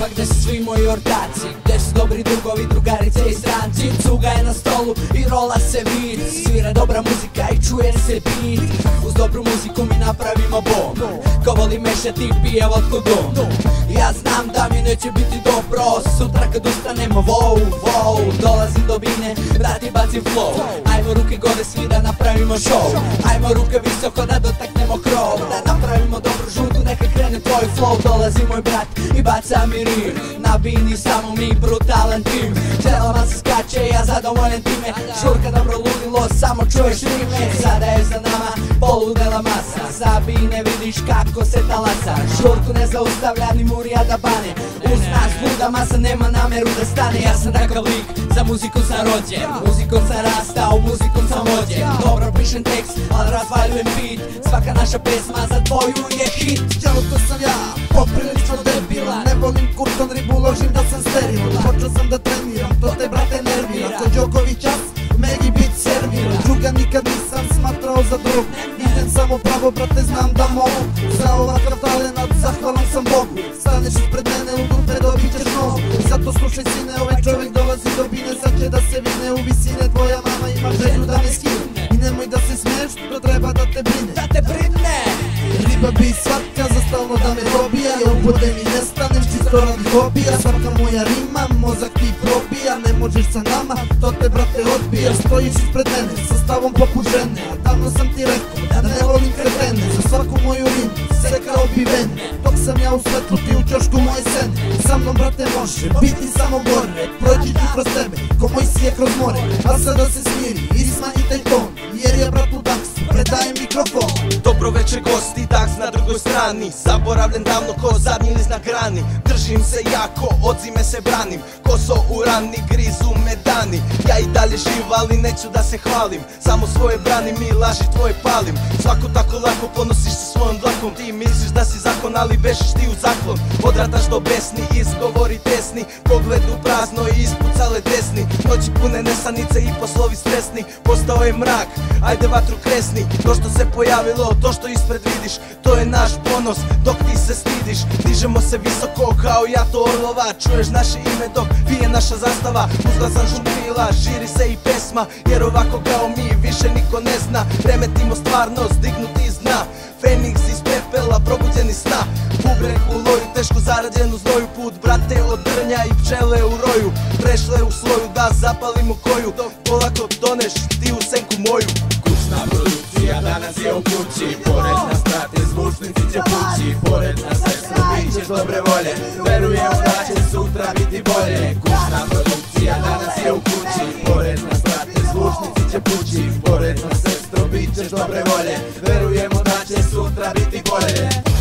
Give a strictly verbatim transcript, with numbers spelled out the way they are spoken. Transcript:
Pa gde su svi moji ortaci, gde su dobri drugovi, drugarice i stranci. Cuga je na stolu i rola se vid, svira dobra muzika i čuje se beat. Uz dobru muziku mi napravimo bom, ko voli mešati i pije vodku dom. Ja znam da mi neće biti dobro sutra kad ustanemo, wow, wow. Dolazim do bine, vrati bacim flow. Ajmo ruke gore svi da napravimo show. Ajmo ruke visoko da dotaknemo krov, da napravimo dobru žutu, neka krene tvoj flow. Dolazi moj brat i baca mi rim, na bini samo mi brutalan tim. Cela masa skače, ja zadovoljen time, šurka dobro ludilo, samo čuješ rime. Sada je za nama poludela masa, sa bine vidiš kako se talasa. Šurku ne zaustavlja ni murija da bane, uz nas luda masa nema nameru da stane. Ja sam takav lik, za muziku sam rođen, muzikom sam rastao, muzikom sam vođen. Dobro pišem tekst, ali razvaljujem beat, svaka naša pesma za tvoju je hit. Ćelo to sam ja, poprilično debila, ne volim kurton ribu, ložim da sam steril. Počeo sam da treniram, to te brate nervira, ko Đokovićas, meni bit servira. Druga nikad nisam smatrao za drug, idem samo pravo brate, znam da mogu. Za ovakav talenat zahvalan sam Bogu, staneš ispred mene u dupe dobit ćeš nogu. Zato slušaj sine, ovaj čovjek dolazi do bine, sad će da se vine u visine. Tvoja mama ima želju da me skine i nemoj da se smiješ, to treba da te brine. Da te brine! Riba bi svatka za stalno da me dobija, ja ubodem i nestanem čisto radi hobija. Svaka moja rima, mozak ti probija, ne možeš sa nama, to te brate odbija. Stojiš ispred mene, sa stavom poput žene, a davno sam ti rekao da ne volim kretene. Za svaku moju rimu, sekao bi vene, dok sam ja u svetlu, ti u ćošku moje sene. Sa mnom brate može biti samo gore, prođi ti kroz tebe, ko moj sije kroz more. A sada se smiri i smanji taj ton, jer je brat u taksu, predajem mikrofon. Dobro večer gosti, taks na drugoj strani, zaboravljen davno ko zadnji list na grani. Držim se jako, od zime se branim, koso u rani, grizu me dani. Ja i dalje živ, ali neću da se hvalim, samo svoje branim i laži tvoje palim. Svako tako lako ponosiš se svojom dlakom, ti misliš da si zakon, ali bešiš ti u zaklon. Odrataš do besni, izgovori tesni, pogled u prazno i ispucale desni. Noći pune nesanice i poslovi stresni, postao je mrak, ajde vatru kresni. To što se pojavilo, to što ispred vidiš, to je naš ponos dok ti se stidiš. Dižemo se visoko kao jato orlova, čuješ naše ime dok vije naša zastava. Uzglasan šum krila, širi se i pesma, jer ovako kao mi više niko ne zna. Remetimo stvarnost, dignuti iz dna, Feniks iz pepela, probuđeni sna. Bubrek u loju, teško zarađen u znoju, put brate od drnja i pčele u roju. Prešle u sloju da zapalimo koju, dok polako toneš ti u senku moju. Kućna produkcija danas je u kući, pored nas prate zvučnici će pući. Pored nas sestro bit ćeš dobre volje, verujem da će sutra biti bolje. Kućna produkcija danas je u kući, pored nas prate zvučnici će pući. Pored nas sestro bit ćeš dobre volje, verujemo da će sutra biti bolje.